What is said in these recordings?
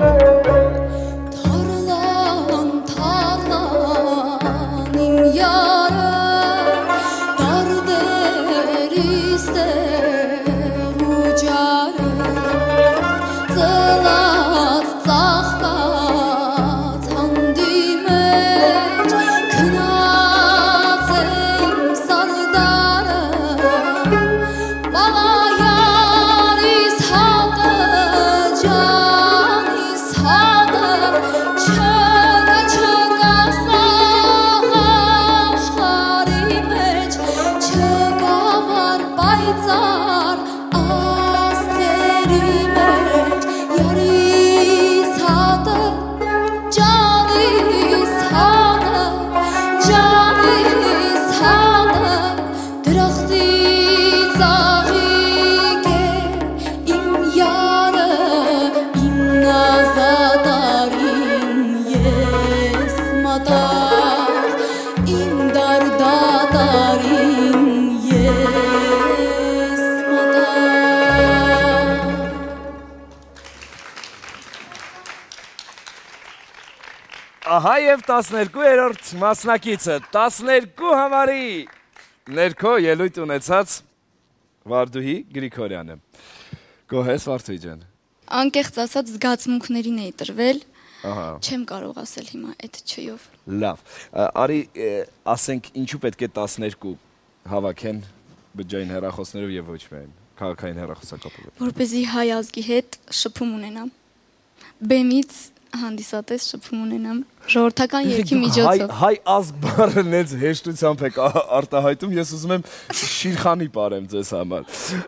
Ահա և 12-րդ մասնակիցը, 12 համարի ներքո ելույթ ունեցած Վարդուհի Գրիգորյանը։ Գոհես Վարդուհի ջան։ Անկեղծ ասած զգացմունքներին էի տրվել, չեմ կարող ասել հիմա այդ չյով։ Լավ, արի ասենք ինչու պետք է 12 հավաքեն բջջային հեռախոսներով և ոչ միայն քաղաքային հեռախոսակապով։ Որպեսզի հայ ազգի հետ շփում ունենամ, բեմից հանդիսատես շփում ունենամ, ժողովրդական երգի միջոցով։ Հայ ազգ բառը նենց հեշտությամբ եք արտահայտում, ես ուզում եմ Շիրխանի պարեմ ձեզ համար։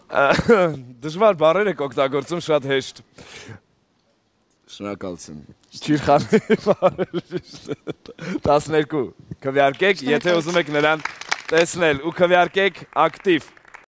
Դժվար բառեր եք օգտագործում, շատ հեշտ։ Շնորհակալություն։ Շիրխանի բառեր 12 քվեարկեք, եթե ուզում եք նրան տեսնել ու քվեարկեք ակտիվ։